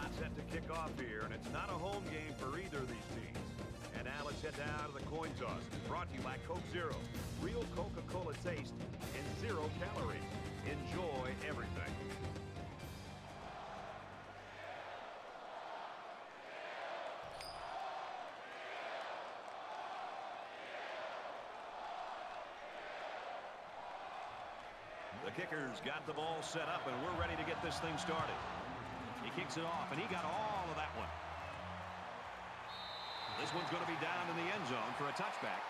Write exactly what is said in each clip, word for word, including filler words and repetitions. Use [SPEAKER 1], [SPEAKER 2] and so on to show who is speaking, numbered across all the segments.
[SPEAKER 1] set to kick off here, and it's not a home game for either of these teams. And now let's head down to the coin toss. Brought to you by Coke Zero. Real Coca-Cola taste and zero calories. Enjoy everything. The kicker's got the ball set up, and we're ready to get this thing started. He kicks it off, and he got all of that one. This one's going to be down in the end zone for a touchback.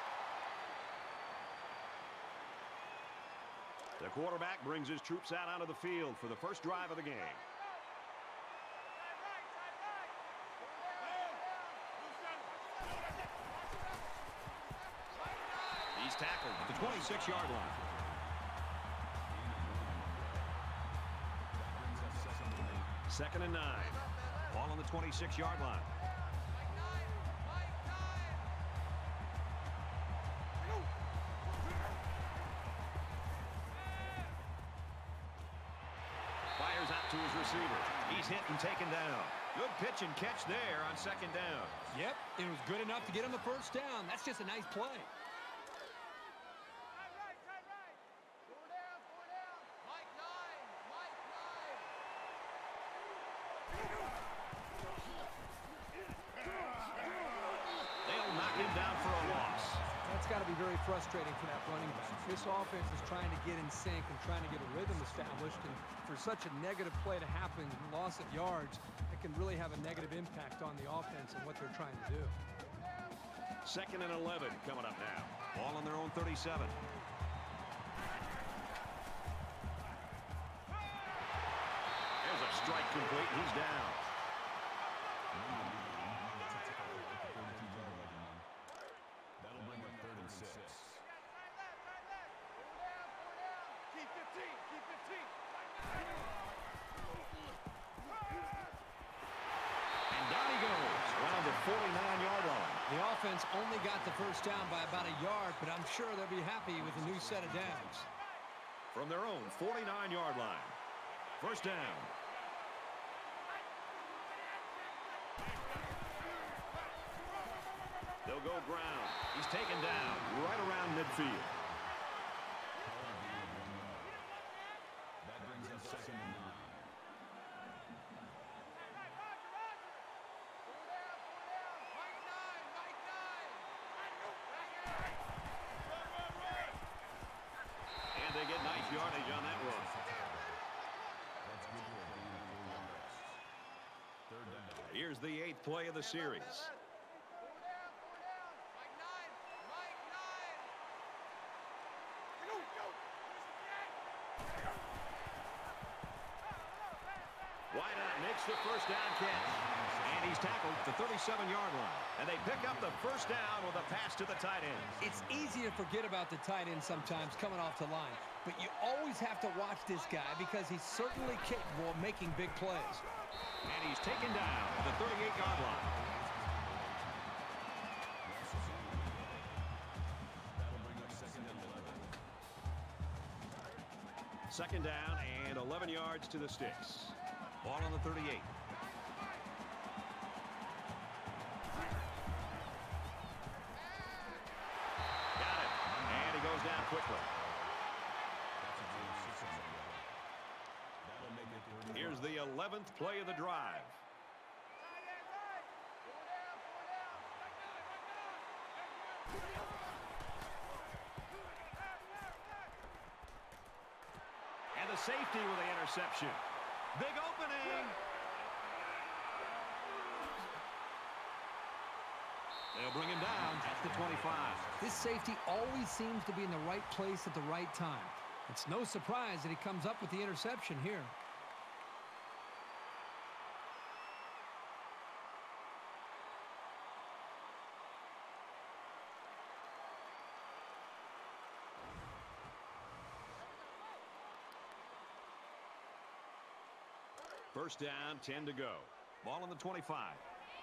[SPEAKER 1] The quarterback brings his troops out onto the field for the first drive of the game. He's tackled at the twenty-six yard line. Second and nine. Ball on the twenty-six yard line. Fires out to his receiver. He's hit and taken down. Good pitch and catch there on second down.
[SPEAKER 2] Yep, it was good enough to get him the first down. That's just a nice play.
[SPEAKER 1] Down for a loss.
[SPEAKER 2] That's got to be very frustrating for that running back. This offense is trying to get in sync and trying to get a rhythm established, and for such a negative play to happen, loss of yards, it can really have a negative impact on the offense and what they're trying to do.
[SPEAKER 1] Second and eleven coming up now. Ball on their own thirty-seven. There's a strike complete. He's down. forty-nine yard line.
[SPEAKER 2] The offense only got the first down by about a yard, but I'm sure they'll be happy with a new set of downs.
[SPEAKER 1] From their own forty-nine yard line. First down. They'll go ground. He's taken down right around midfield.
[SPEAKER 3] That brings us second and nine.
[SPEAKER 1] They get nice yardage on that run. Here's the eighth play of the series. Wide out makes the first down catch. And he's tackled at the thirty-seven yard line. And they pick up the first down with a pass to the tight end.
[SPEAKER 2] It's easy to forget about the tight end sometimes coming off the line. But you always have to watch this guy because he's certainly capable of making big plays.
[SPEAKER 1] And he's taken down at the thirty-eight yard line.
[SPEAKER 3] That'll bring up second and eleven.
[SPEAKER 1] Second down and eleven yards to the sticks. Ball on the thirty-eight. Got it. And he goes down quickly. Here's the eleventh play of the drive. And the safety with the interception. Big opening. They'll bring him down at the twenty-five.
[SPEAKER 2] This safety always seems to be in the right place at the right time. It's no surprise that he comes up with the interception here.
[SPEAKER 1] First down, ten to go. Ball on the twenty-five.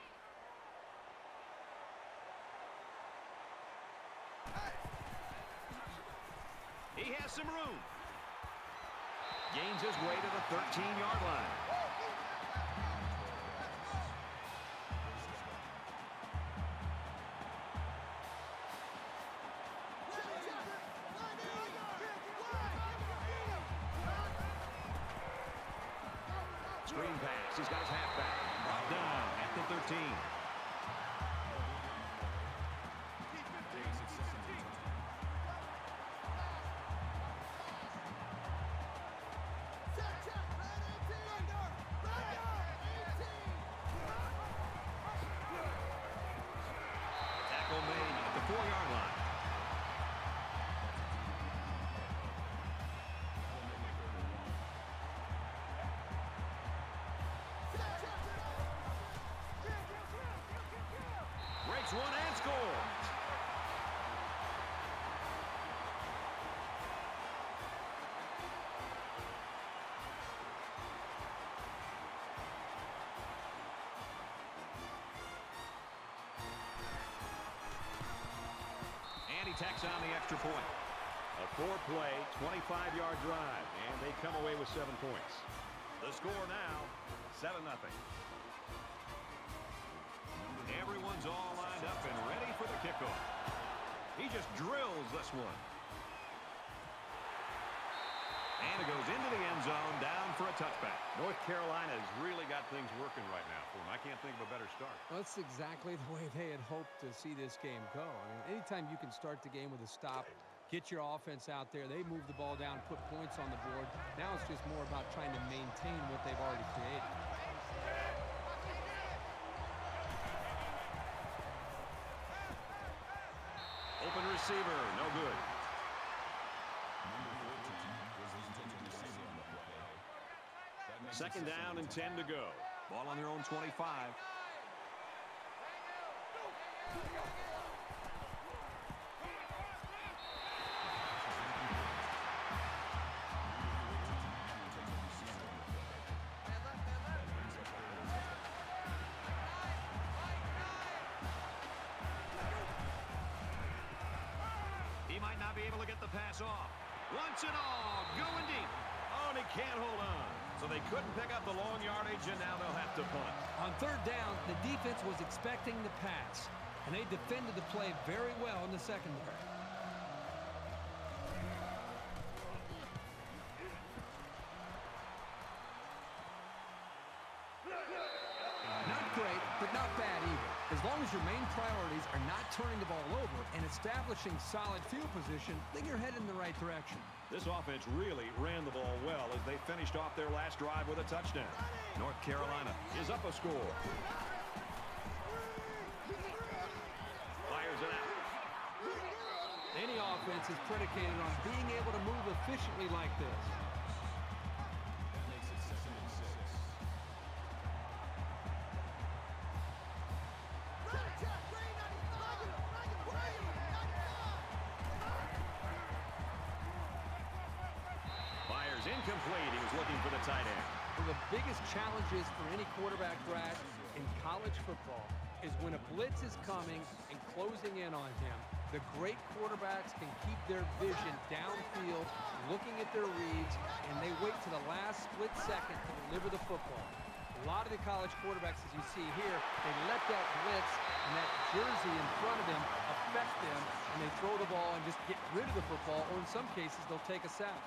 [SPEAKER 1] He has some room. Gains his way to the thirteen yard line. Screen pass. He's got his halfback. Brought down at the thirteen. Tackle made at the four-yard line. Breaks one and scores. And he tacks on the extra point. A four-play, twenty-five-yard drive, and they come away with seven points. The score now, seven nothing. Everyone's all lined up and ready for the kickoff. He just drills this one. And it goes into the end zone, down for a touchback. North Carolina has really got things working right now for them. I can't think of a better start.
[SPEAKER 2] Well, that's exactly the way they had hoped to see this game go. I mean, anytime you can start the game with a stop, get your offense out there, they move the ball down, put points on the board. Now it's just more about trying to maintain what they've already created.
[SPEAKER 1] Open receiver, no good. Second down and ten to go. Ball on their own twenty-five. He might not be able to get the pass off. Once and all, going deep. Oh, and he can't hold on. So they couldn't pick up the long yardage, and now they'll have to punt.
[SPEAKER 2] On third down, the defense was expecting the pass, and they defended the play very well in the secondary. Not great, but not bad either. As long as your main priorities are not turning the ball over and establishing solid field position, then you're headed in the right direction.
[SPEAKER 1] This offense really ran the ball well as they finished off their last drive with a touchdown. North Carolina is up a score. Fires it out.
[SPEAKER 2] Any offense is predicated on being able to move efficiently like this.
[SPEAKER 1] Incomplete. He was looking for the tight end.
[SPEAKER 2] One of the biggest challenges for any quarterback, Brad, in college football is when a blitz is coming and closing in on him. The great quarterbacks can keep their vision downfield, looking at their reads, and they wait to the last split second to deliver the football. A lot of the college quarterbacks, as you see here, they let that blitz and that jersey in front of them affect them, and they throw the ball and just get rid of the football, or in some cases, they'll take a sack.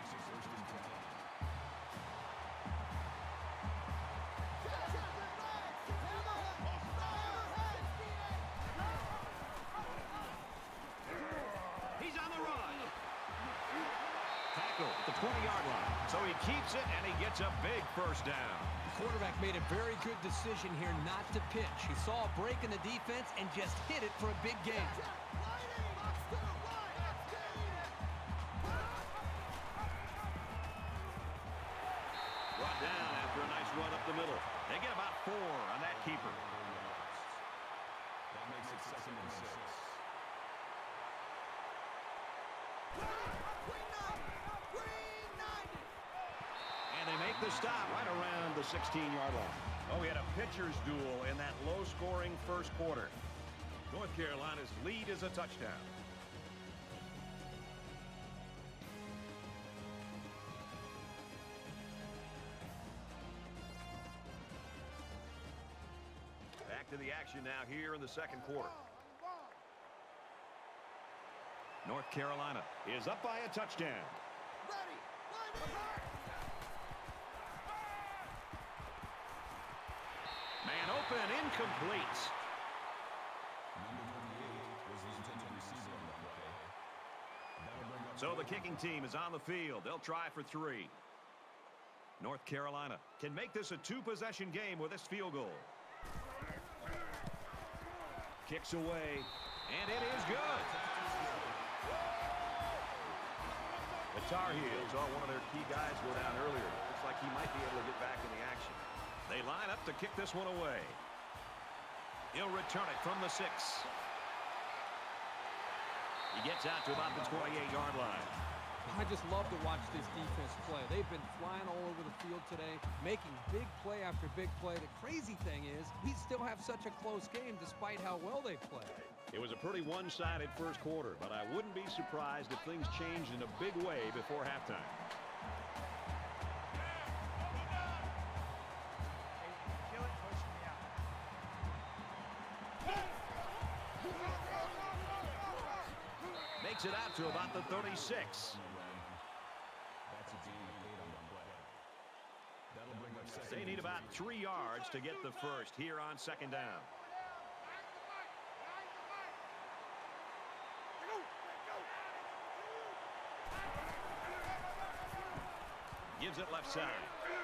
[SPEAKER 1] At the twenty-yard line. So he keeps it, and he gets a big first down.
[SPEAKER 2] The quarterback made a very good decision here not to pitch. He saw a break in the defense and just hit it for a big gain.
[SPEAKER 1] Brought down after a nice run up the middle. They get about four on that keeper.
[SPEAKER 3] That makes it second and six.
[SPEAKER 1] And they make the stop right around the sixteen-yard line. Oh, we had a pitcher's duel in that low-scoring first quarter. North Carolina's lead is a touchdown. Back to the action now here in the second quarter. North Carolina is up by a touchdown. Man open, incomplete. So the kicking team is on the field. They'll try for three. North Carolina can make this a two-possession game with this field goal. Kicks away, and it is good. The Tar Heels saw one of their key guys go down earlier. Looks like he might be able to get back in the action. They line up to kick this one away. He'll return it from the six. He gets out to about the twenty-eight yard line.
[SPEAKER 2] I just love to watch this defense play. They've been flying all over the field today, making big play after big play. The crazy thing is, we still have such a close game despite how well they play.
[SPEAKER 1] It was a pretty one-sided first quarter, but I wouldn't be surprised if things changed in a big way before halftime. Makes it out to about the thirty-six. They need about three yards to get the first here on second down. Gives it left side.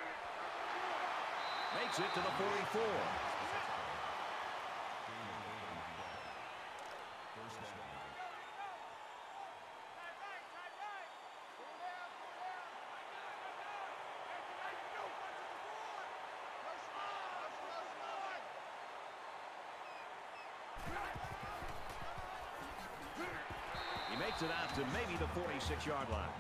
[SPEAKER 1] Makes it to the forty-four. He makes it out to maybe the forty-six yard line.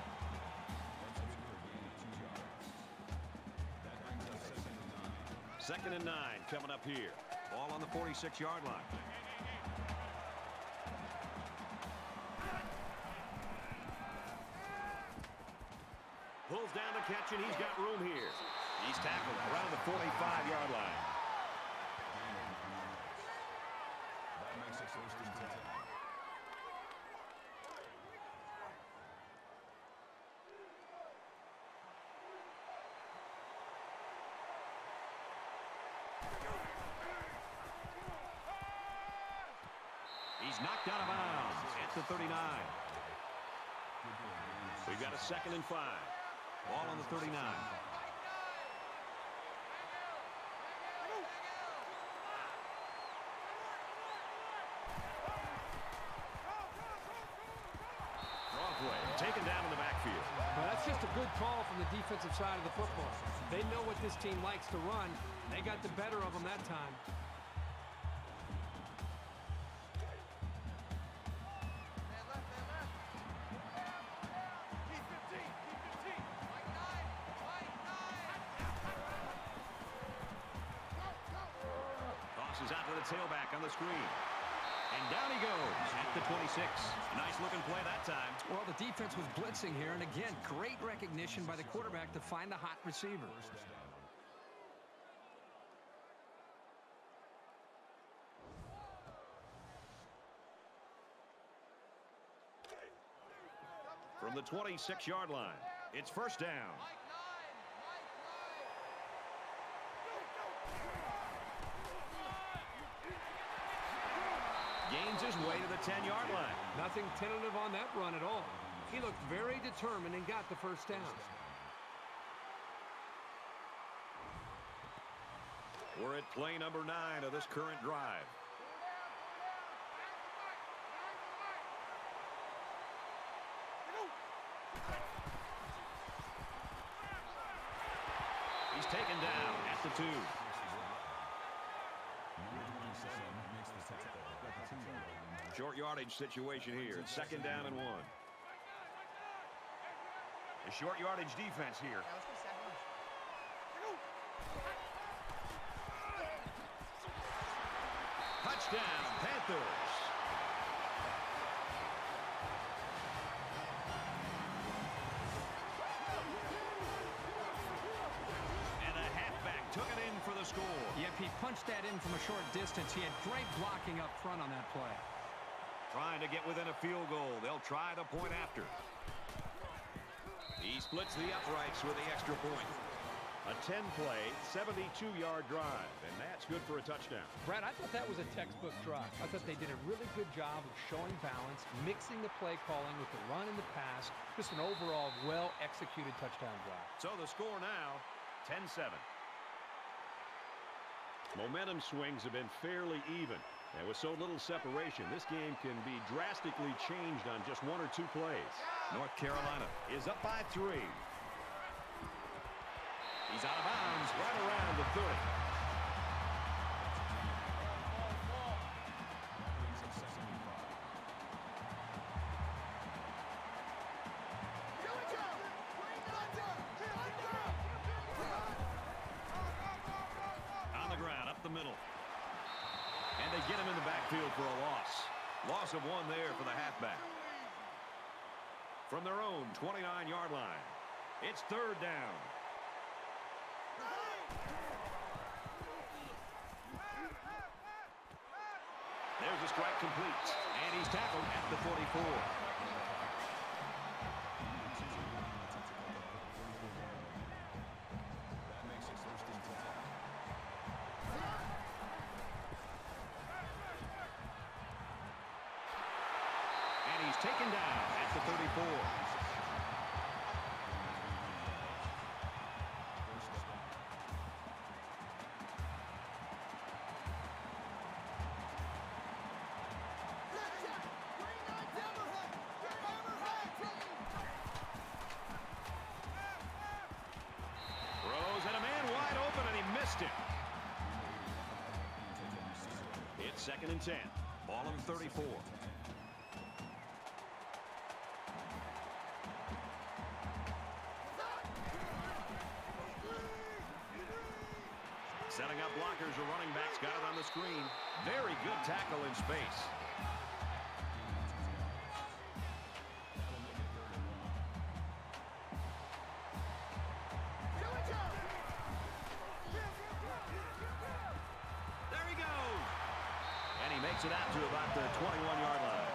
[SPEAKER 1] Second and nine coming up here. Ball on the forty-six yard line. Pulls down the catch, and he's got room here. He's tackled around the forty-five yard line.
[SPEAKER 3] That makes it first and ten.
[SPEAKER 1] He's knocked out of bounds at the thirty-nine. We've got a second and five. Ball on the thirty-nine. Broadway taken down in the backfield.
[SPEAKER 2] Well, that's just a good call from the defensive side of the football. They know what this team likes to run. They got the better of them that time.
[SPEAKER 1] Tosses out to the tailback on the screen. And down he goes at the twenty-six. Nice looking play that time.
[SPEAKER 2] Well, the defense was blitzing here, and again, great recognition by the quarterback to find the hot receiver.
[SPEAKER 1] From the twenty-six yard line, it's first down. Gains his way to the ten yard line.
[SPEAKER 2] Nothing tentative on that run at all. He looked very determined and got the first down.
[SPEAKER 1] We're at play number nine of this current drive. He's taken down at the two. Short yardage situation here. It's second down and one. The short yardage defense here. Touchdown, Panthers. And the halfback took it in for the score.
[SPEAKER 2] Yep, he punched that in from a short distance. He had great blocking up front on that play.
[SPEAKER 1] Trying to get within a field goal. They'll try the point after. He splits the uprights with the extra point. A ten-play, seventy-two yard drive, and that's good for a touchdown.
[SPEAKER 2] Brad, I thought that was a textbook drive. I thought they did a really good job of showing balance, mixing the play calling with the run and the pass. Just an overall well-executed touchdown drive.
[SPEAKER 1] So the score now, ten seven. Momentum swings have been fairly even. And with so little separation, this game can be drastically changed on just one or two plays. North Carolina is up by three. He's out of bounds right around the thirty. On the ground, up the middle. And they get him in the backfield for a loss. Loss of one there for the halfback. From their own twenty-nine yard line, it's third down. There's a strike complete, and he's tackled at the forty-four.
[SPEAKER 3] That makes it first and ten.
[SPEAKER 1] And he's taken down at the thirty-four. It's second and ten. Ball on thirty-four. Setting up blockers, a running back's got it on the screen. Very good tackle in space. Makes it out to about the twenty-one yard line.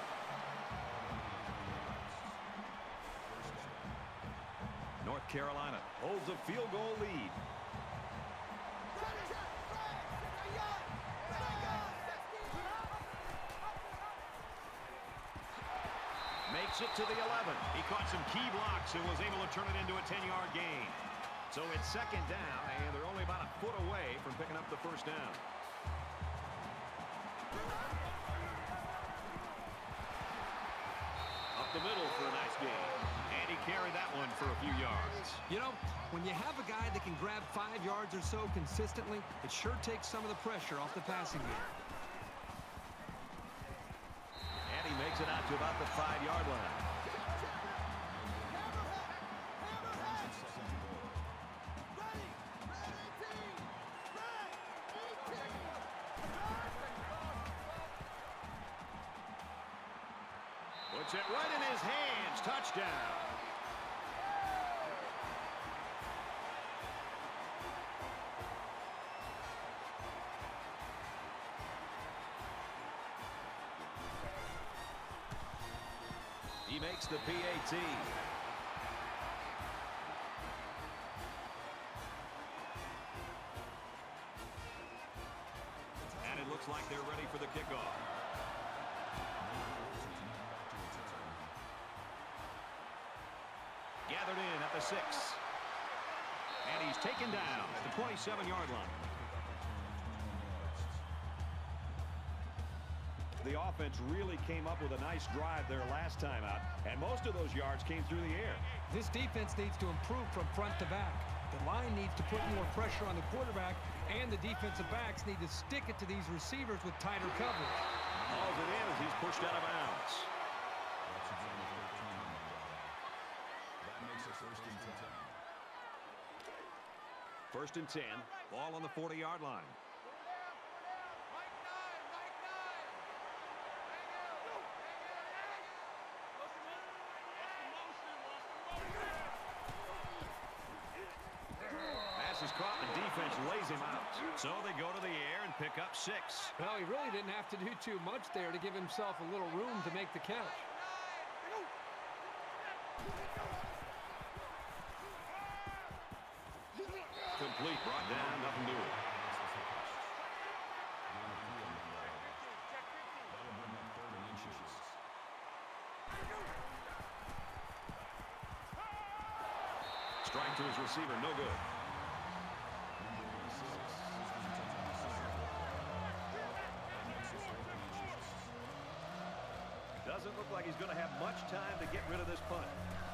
[SPEAKER 1] North Carolina holds a field goal lead. Makes it to the eleven. He caught some key blocks and was able to turn it into a ten yard gain. So it's second down, and they're only about a foot away from picking up the first down. The middle for a nice game. And he carried that one for a few yards.
[SPEAKER 2] You know, when you have a guy that can grab five yards or so consistently, it sure takes some of the pressure off the passing game.
[SPEAKER 1] And he makes it out to about the five yard line. Puts it right in his hands. Touchdown. He makes the P A T. And it looks like they're ready for the kickoff. Gathered in at the six. And he's taken down at the twenty-seven yard line. The offense really came up with a nice drive there last time out, and most of those yards came through the air.
[SPEAKER 2] This defense needs to improve from front to back. The line needs to put more pressure on the quarterback, and the defensive backs need to stick it to these receivers with tighter coverage.
[SPEAKER 1] Hauls it in as he's pushed out of bounds.
[SPEAKER 3] First and ten.
[SPEAKER 1] First and ten. Ball on the forty yard line. Pass is caught. The defense lays him out. So they go to the air and pick up six.
[SPEAKER 2] Well, he really didn't have to do too much there to give himself a little room to make the catch.
[SPEAKER 1] Incomplete. Brought down. Nothing doing. Strike to his receiver. No good. Doesn't look like he's going to have much time to get rid of this punt.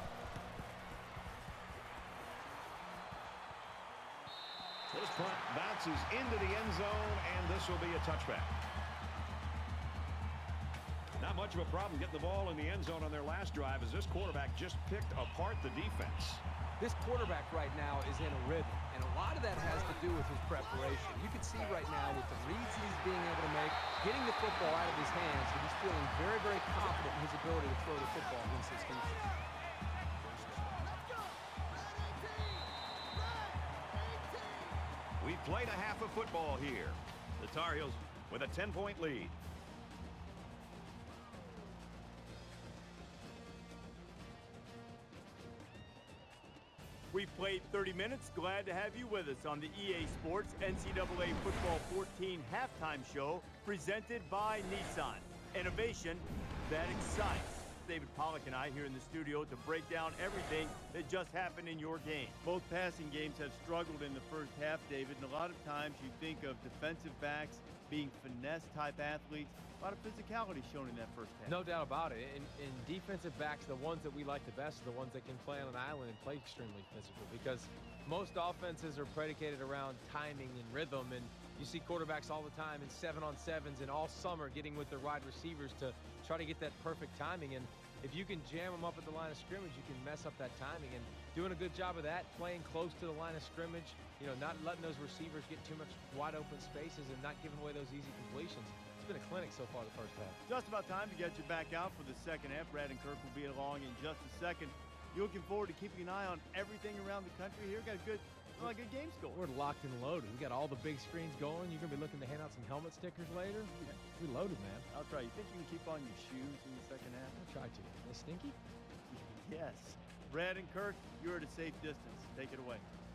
[SPEAKER 1] This punt bounces into the end zone, and this will be a touchback. Not much of a problem getting the ball in the end zone on their last drive, as this quarterback just picked apart the defense.
[SPEAKER 2] This quarterback right now is in a rhythm, and a lot of that has to do with his preparation. You can see right now with the reads he's being able to make, getting the football out of his hands, that he's feeling very, very confident in his ability to throw the football against this defense.
[SPEAKER 1] We've played a half of football here. The Tar Heels with a ten-point lead.
[SPEAKER 4] We've played thirty minutes. Glad to have you with us on the E A Sports N C double A Football fourteen halftime show presented by Nissan. Innovation that excites. David Pollack and I here in the studio to break down everything that just happened in your game.
[SPEAKER 5] Both passing games have struggled in the first half, David, and a lot of times you think of defensive backs being finesse-type athletes. A lot of physicality shown in that first half.
[SPEAKER 6] No doubt about it. In, in defensive backs, the ones that we like the best are the ones that can play on an island and play extremely physical, because most offenses are predicated around timing and rhythm, and you see quarterbacks all the time in seven on sevens and all summer getting with their wide receivers to try to get that perfect timing. And if you can jam them up at the line of scrimmage, you can mess up that timing. And doing a good job of that, playing close to the line of scrimmage, you know, not letting those receivers get too much wide open spaces and not giving away those easy completions. It's been a clinic so far the first half.
[SPEAKER 5] Just about time to get you back out for the second half. Brad and Kirk will be along in just a second. You're looking forward to keeping an eye on everything around the country here. Got a good, well, a good game score.
[SPEAKER 6] We're locked and loaded. We got all the big screens going. You're going to be looking to hand out some helmet stickers later. We loaded, man.
[SPEAKER 5] I'll try. You think you can keep on your shoes in the second half?
[SPEAKER 6] I'll try to. They stinky?
[SPEAKER 5] Yes. Brad and Kirk, you're at a safe distance. Take it away.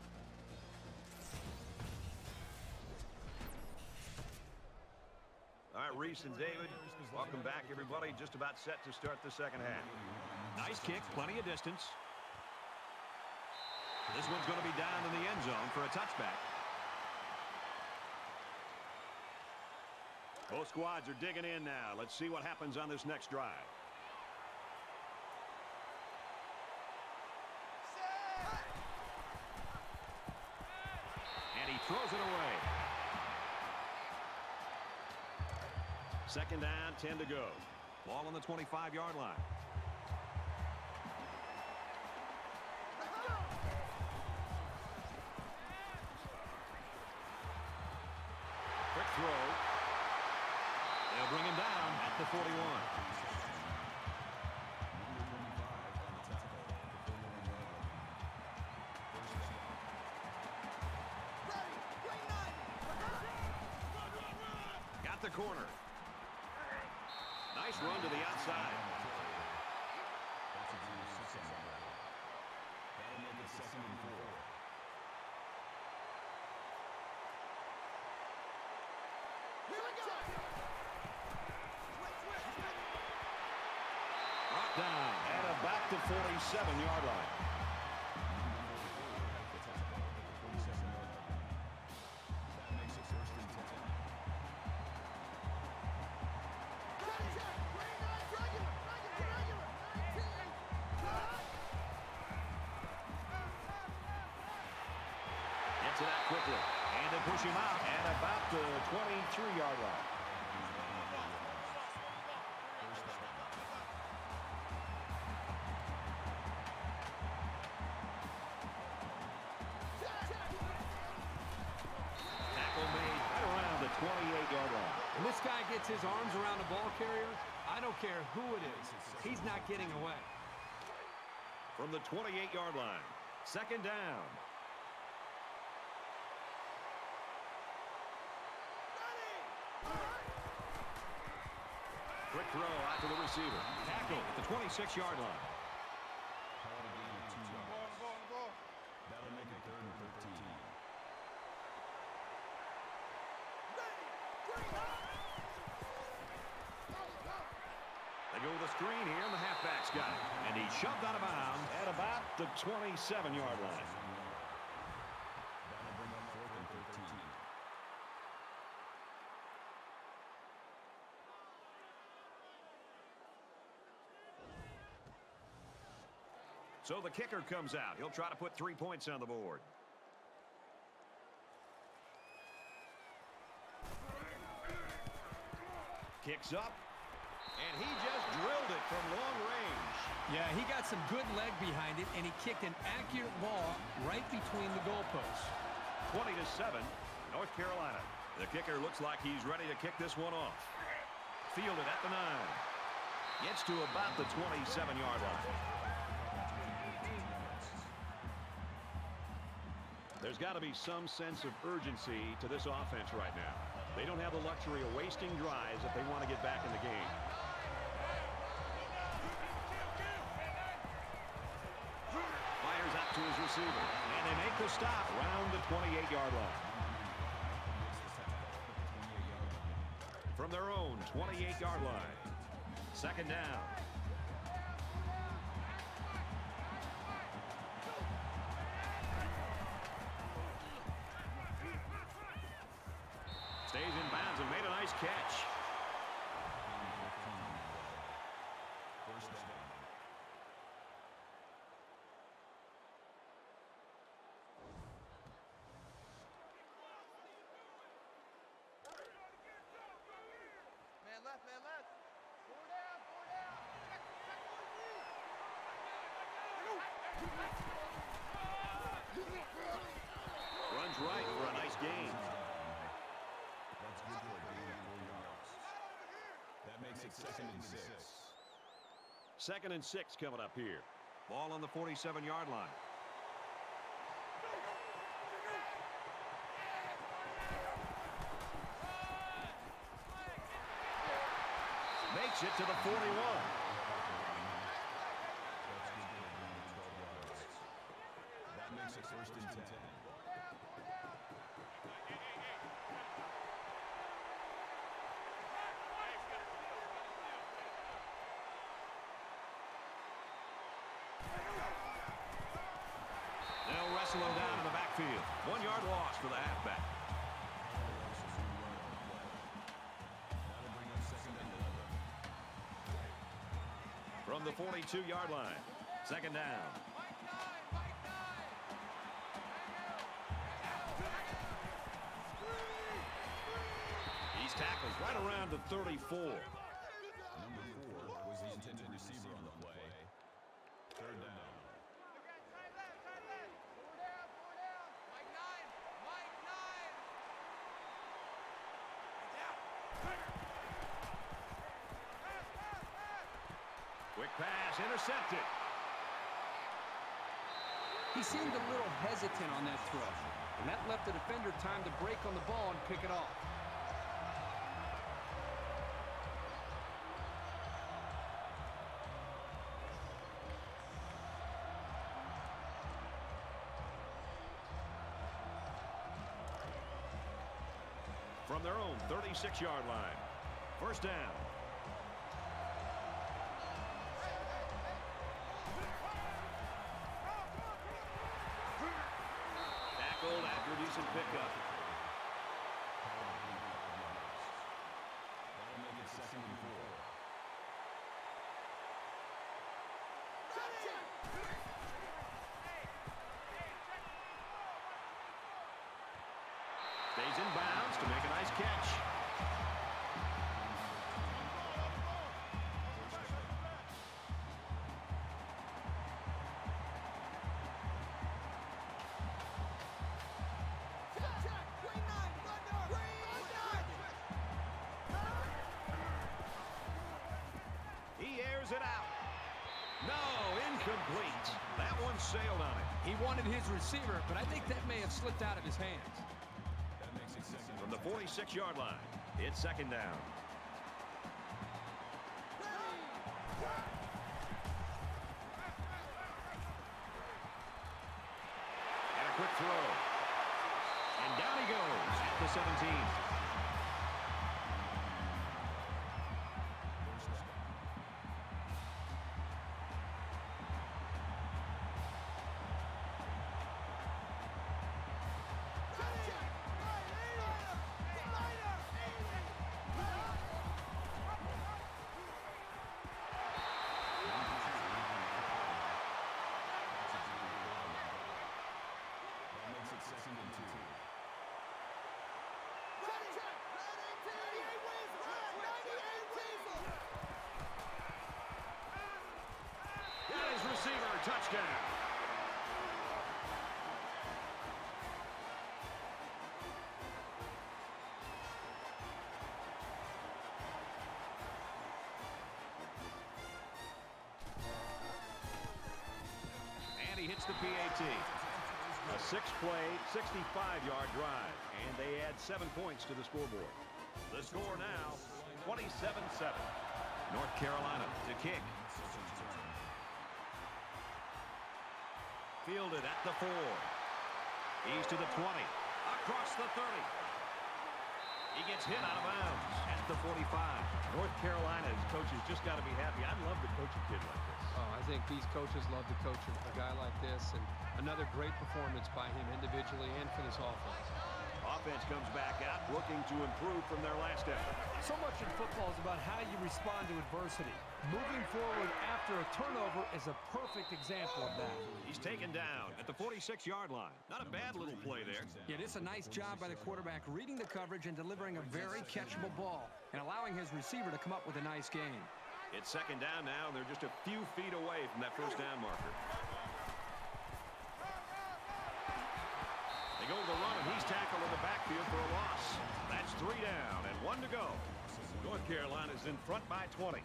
[SPEAKER 1] All right, Reese and David, welcome back, everybody. Just about set to start the second half. Nice kick, plenty of distance. This one's going to be down in the end zone for a touchback. Both squads are digging in now. Let's see what happens on this next drive. And he throws it away. Second down, ten to go. Ball on the twenty-five yard line. Quick throw. They'll bring him down at the forty-one. Got the corner. Nice run to the outside.
[SPEAKER 3] That'll make it second and four.
[SPEAKER 1] Brought down at about the forty-seven yard line.
[SPEAKER 3] That makes it first and ten.
[SPEAKER 1] Get to that quickly. And they push him out at about the twenty-three yard line. Tackle made right around the twenty-eight yard line.
[SPEAKER 2] When this guy gets his arms around the ball carrier, I don't care who it is. He's not getting away.
[SPEAKER 1] From the twenty-eight yard line. Second down. Quick throw out to the receiver. Tackle at the twenty-six yard line.
[SPEAKER 3] Call it a gain of two yards. That'll make it third and thirteen.
[SPEAKER 1] shoved out of bounds at about the twenty-seven yard line.
[SPEAKER 3] That'll bring up fourth and thirteen.
[SPEAKER 1] So the kicker comes out. He'll try to put three points on the board. Kicks up, and he just drilled it from long range.
[SPEAKER 2] Yeah, he got some good leg behind it, and he kicked an accurate ball right between the goalposts.
[SPEAKER 1] twenty to seven, North Carolina. The kicker looks like he's ready to kick this one off. Fielded at the nine. Gets to about the twenty-seven yard line. There's got to be some sense of urgency to this offense right now. They don't have the luxury of wasting drives if they want to get back in the game. Fires out to his receiver, and they make the stop around the twenty-eight yard line. From their own twenty-eight yard line. Second down. Stays in bounds and made a nice catch.
[SPEAKER 3] First down.
[SPEAKER 7] Man left, man left. Four down, four down. Check, check,
[SPEAKER 1] Runs right for a nice gain.
[SPEAKER 3] That's good for a gain of four yards. That makes it second and six.
[SPEAKER 1] Second and six coming up here. Ball on the forty-seven yard line. Makes it to the forty-one.
[SPEAKER 3] That makes it first and ten.
[SPEAKER 1] They'll wrestle him down in the backfield. One yard loss for the halfback.
[SPEAKER 3] That'll bring up second and eleven.
[SPEAKER 1] From the forty-two yard line. Second down. He's tackled right around the thirty-four.
[SPEAKER 3] Number four was the intended receiver on the play. Third down.
[SPEAKER 1] Quick pass, intercepted.
[SPEAKER 2] He seemed a little hesitant on that throw, and that left the defender time to break on the ball and pick it off.
[SPEAKER 1] From their own thirty-six yard line. First down. Tackled after a decent pickup.
[SPEAKER 3] That'll make it second and four.
[SPEAKER 1] Stays in bounds to make a nice catch. He airs it out. No, incomplete. That one sailed on it.
[SPEAKER 2] He wanted his receiver, but I think that may have slipped out of his hands.
[SPEAKER 3] That makes it second.
[SPEAKER 1] From the forty-six yard line, it's second down. And a quick throw. And down he goes at the seventeen. touchdown. And he hits the P A T. A six-play, sixty-five yard drive, and they add seven points to the scoreboard. The score now, twenty-seven seven. North Carolina to kick. Fielded at the four. He's to the twenty. Across the thirty. He gets hit out of bounds at the forty-five. North Carolina's coaches just got to be happy. I'd love to coach a kid like this.
[SPEAKER 2] Oh, I think these coaches love to coach a guy like this, and another great performance by him individually and for this offense.
[SPEAKER 1] Offense comes back out looking to improve from their last effort.
[SPEAKER 2] So much in football is about how you respond to adversity. Moving forward after a turnover is a perfect example of that.
[SPEAKER 1] He's taken down at the forty-six yard line. Not a bad little play there.
[SPEAKER 2] Yeah, it's a nice job by the quarterback reading the coverage and delivering a very catchable ball and allowing his receiver to come up with a nice game.
[SPEAKER 1] It's second down now, and they're just a few feet away from that first down marker. They go to the run, and he's tackled in the backfield for a loss. That's three down and one to go. North Carolina's in front by twenty.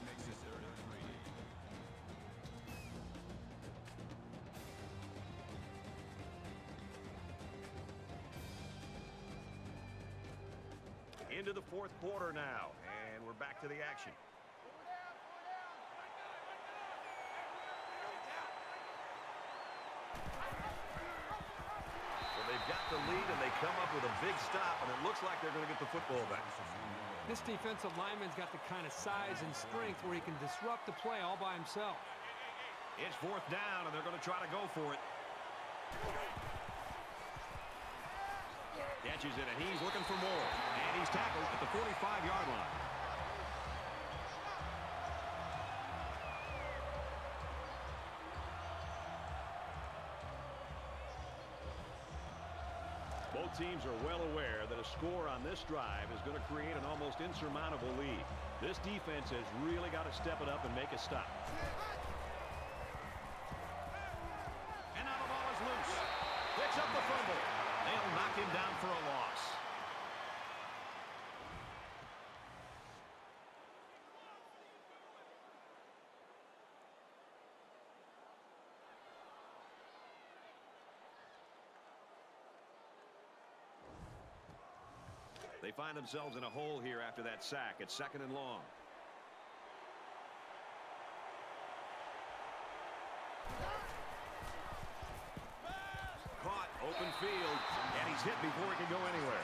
[SPEAKER 1] Into the fourth quarter now, and we're back to the action. Well, they've got the lead, and they come up with a big stop, and it looks like they're going to get the football back.
[SPEAKER 2] This defensive lineman's got the kind of size and strength where he can disrupt the play all by himself.
[SPEAKER 1] It's fourth down, and they're going to try to go for it. Catches it, and he's looking for more. And he's tackled at the forty-five yard line. Both teams are well aware that a score on this drive is going to create an almost insurmountable lead. This defense has really got to step it up and make a stop. And now the ball is loose. Picks up the fumble. They'll knock him down for a loss. They find themselves in a hole here after that sack. It's second and long. Caught, open field, and he's hit before he can go anywhere.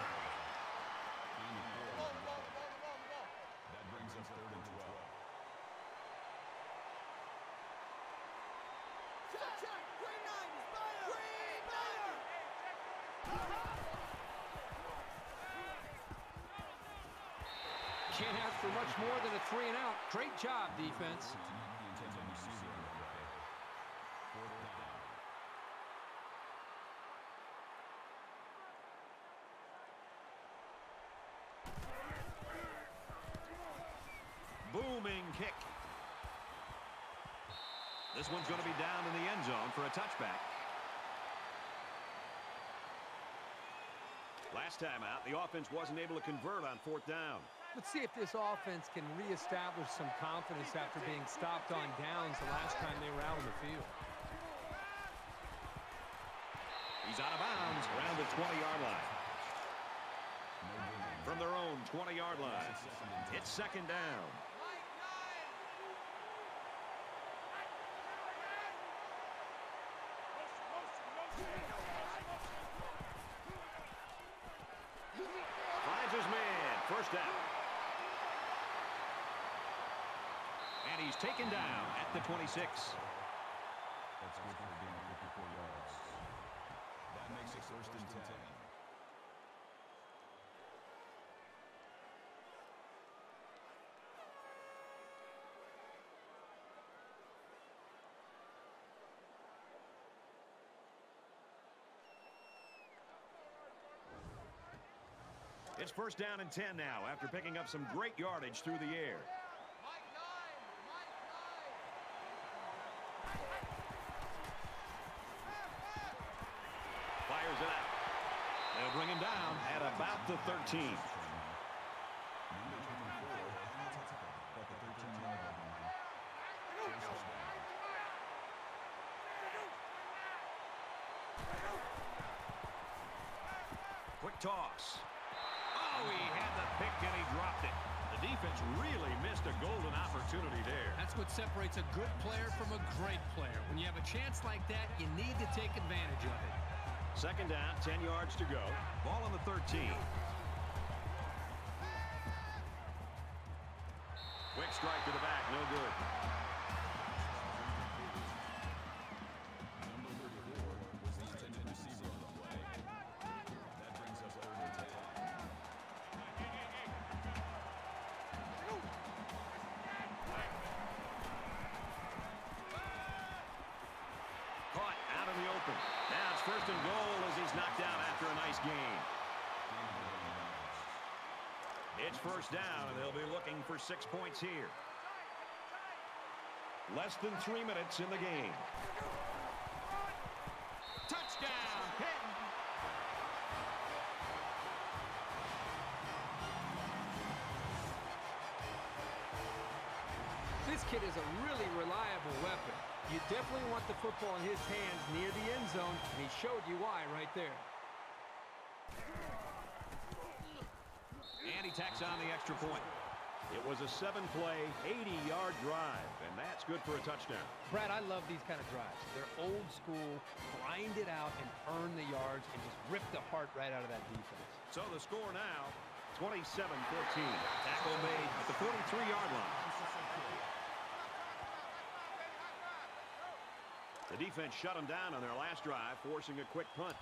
[SPEAKER 3] That brings us third and twelve.
[SPEAKER 2] Can't ask for much more than a three and out. Great job, defense.
[SPEAKER 1] Booming kick. This one's going to be down in the end zone for a touchback. Last time out, the offense wasn't able to convert on fourth down.
[SPEAKER 2] Let's see if this offense can reestablish some confidence after being stopped on downs the last time they were out on the field.
[SPEAKER 1] He's out of bounds around the twenty yard line. From their own twenty yard line. It's second down. Finds his man. First down. And he's taken down at the twenty-six.
[SPEAKER 3] That's good for a gain of fifty-four yards. That makes it first and ten.
[SPEAKER 1] It's first down and ten now after picking up some great yardage through the air. thirteen. Quick toss. Oh, he had the pick and he dropped it. The defense really missed a golden opportunity there.
[SPEAKER 2] That's what separates a good player from a great player. When you have a chance like that, you need to take advantage of it.
[SPEAKER 1] Second down, ten yards to go. Ball on the thirteen. Quick strike to the back, no good. Caught out in the open. Now it's first and goal as he's knocked out after a nice gain. It's first down, and they'll be looking for six points here. Less than three minutes in the game. Touchdown! Hit!
[SPEAKER 2] This kid is a really reliable weapon. You definitely want the football in his hands near the end zone, and he showed you why right there.
[SPEAKER 1] And he tacks on the extra point. It was a seven-play, eighty-yard drive, and that's good for a touchdown.
[SPEAKER 2] Brad, I love these kind of drives. They're old school, grind it out and earn the yards and just rip the heart right out of that defense.
[SPEAKER 1] So the score now, twenty-seven fourteen. Tackle made at the forty-three-yard line. The defense shut them down on their last drive, forcing a quick punt.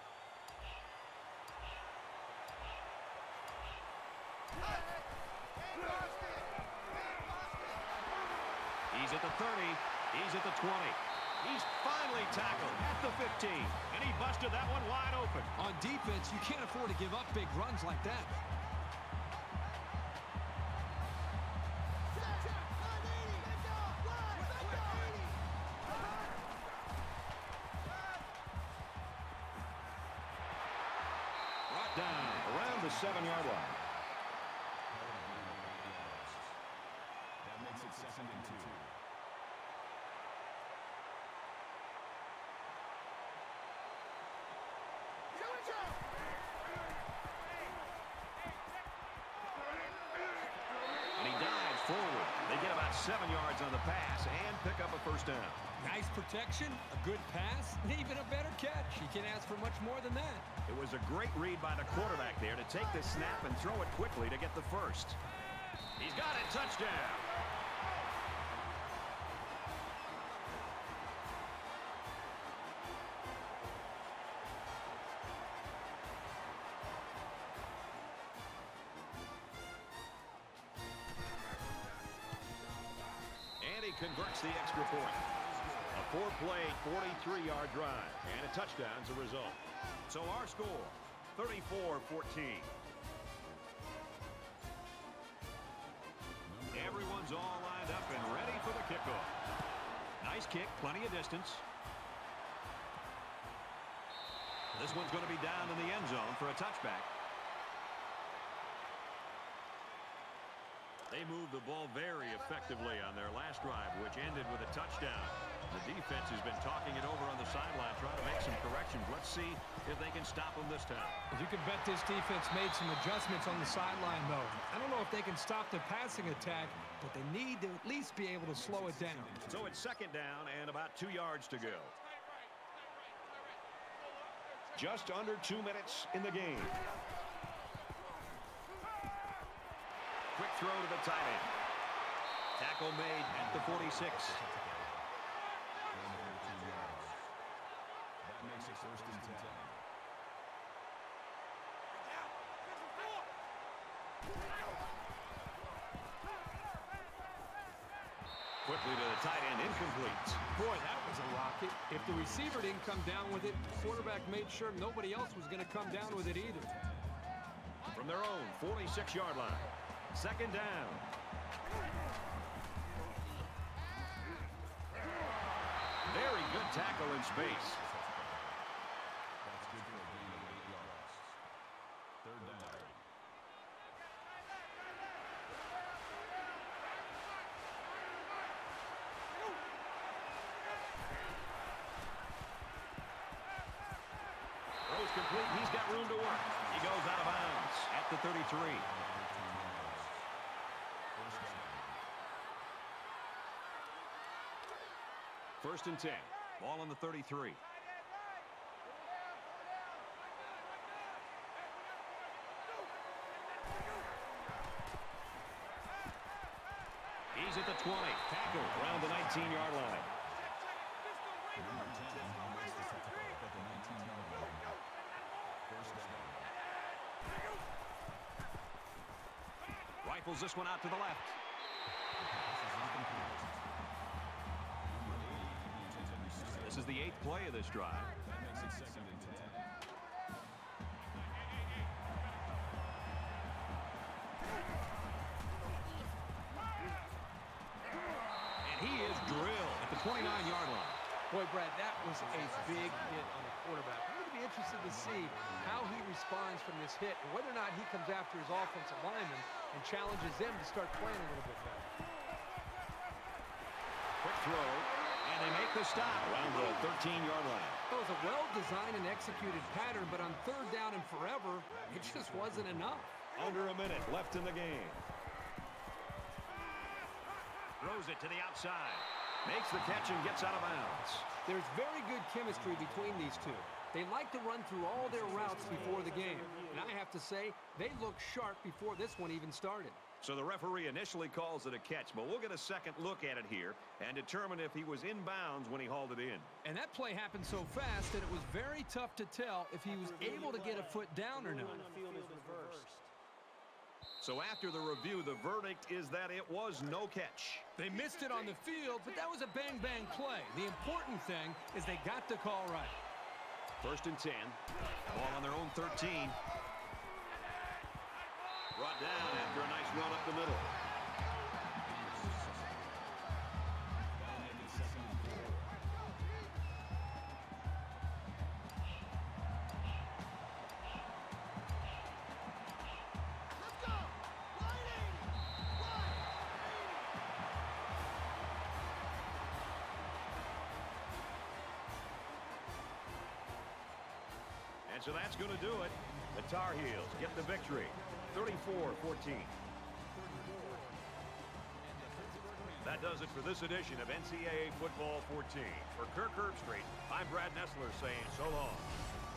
[SPEAKER 1] He's at the thirty. He's at the twenty. He's finally tackled at the fifteen. And he busted that one wide open.
[SPEAKER 2] On defense, you can't afford to give up big runs like that.
[SPEAKER 1] Brought down around the seven-yard line.
[SPEAKER 3] That makes it second and two.
[SPEAKER 1] And he dives forward. They get about seven yards on the pass and pick up a first down.
[SPEAKER 2] Nice protection, a good pass, and even a better catch. You can't ask for much more than that.
[SPEAKER 1] It was a great read by the quarterback there to take the snap and throw it quickly to get the first. He's got it. Touchdown. And he converts the extra point. A four-play, forty-three-yard drive, and a touchdown as a result. So our score, thirty-four fourteen. Everyone's all lined up and ready for the kickoff. Nice kick, plenty of distance. This one's going to be down in the end zone for a touchback. They moved the ball very effectively on their last drive, which ended with a touchdown. The defense has been talking it over on the sideline, trying to make some corrections. Let's see if they can stop them this time.
[SPEAKER 2] You can bet this defense made some adjustments on the sideline, though. I don't know if they can stop the passing attack, but they need to at least be able to slow it down.
[SPEAKER 1] So it's second down and about two yards to go. Just under two minutes in the game. Quick throw to the tight end. Tackle made at the forty-six.
[SPEAKER 3] That makes it first and ten.
[SPEAKER 1] Quickly to the tight end, incomplete.
[SPEAKER 2] Boy, that was a rocket. If the receiver didn't come down with it, the quarterback made sure nobody else was going to come down with it either.
[SPEAKER 1] From their own forty-six-yard line. Second down. Very good tackle in space.
[SPEAKER 3] That's good for a gain of eight yards. Third down.
[SPEAKER 1] He's got room to work. He goes out of bounds at the thirty-three. First and ten. Ball on the thirty-three. He's at the twenty. Tackle around the nineteen-yard line. Rifles this one out to the left. This is the eighth play of this drive.
[SPEAKER 3] That makes it second and ten.
[SPEAKER 1] And he is drilled at the twenty-nine-yard line.
[SPEAKER 2] Boy, Brad, that was a big hit on the quarterback. I'm going to be interested to see how he responds from this hit and whether or not he comes after his offensive lineman and challenges them to start playing a little bit better.
[SPEAKER 1] Quick throw, and they make the stop around the thirteen-yard line.
[SPEAKER 2] It was a well-designed and executed pattern, but on third down and forever, it just wasn't enough.
[SPEAKER 1] Under a minute left in the game. Throws it to the outside. Makes the catch and gets out of bounds.
[SPEAKER 2] There's very good chemistry between these two. They like to run through all their routes before the game. And I have to say, they look sharp before this one even started.
[SPEAKER 1] So the referee initially calls it a catch, but we'll get a second look at it here and determine if he was in bounds when he hauled it in.
[SPEAKER 2] And that play happened so fast that it was very tough to tell if he was able to get a foot down or not.
[SPEAKER 1] So after the review, the verdict is that it was no catch.
[SPEAKER 2] They missed it on the field, but that was a bang-bang play. The important thing is they got the call right.
[SPEAKER 1] First and ten. Ball on their own thirteen. Brought down after a nice run up the middle. And so that's going to do it. The Tar Heels get the victory, thirty-four fourteen. That does it for this edition of N C double A Football fourteen. For Kirk Herbstreit, I'm Brad Nessler saying so long.